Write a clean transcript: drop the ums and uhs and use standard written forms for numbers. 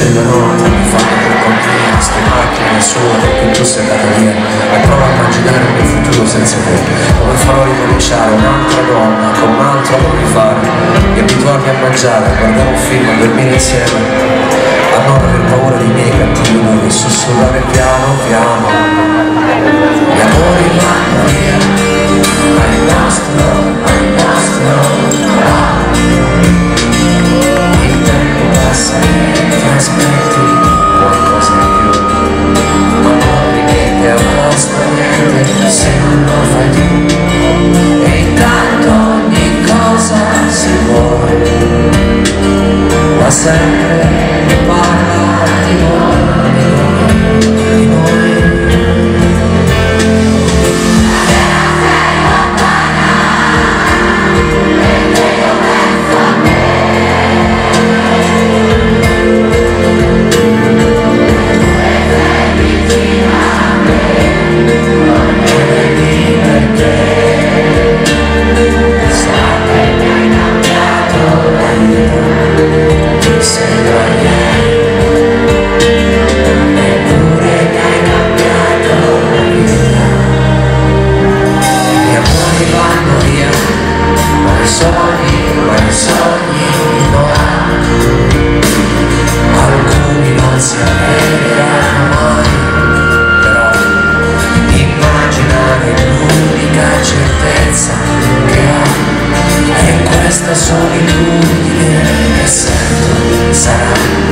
della notte mi fanno per compagnia, ste macchine sole che tu sei andata via, e provo a immaginare il mio futuro senza te, come farò ricominciare un'altra donna con un altro amore di fare, e abituarmi a mangiare, a guardare un film, a dormire insieme, a non aver paura dei miei cattivi umori, sussurrare piano piano, gli amori vanno via, ma il nostro il tempo passa e ti aspetti qualcosa in più, ma non rimetti a posto niente se non lo fai tu, e intanto ogni cosa si vuole, ma sempre parla di noi, di noi. Alcuni non si avvereranno mai, però immaginare l'unica certezza che ho è questa solitudine che sento sarà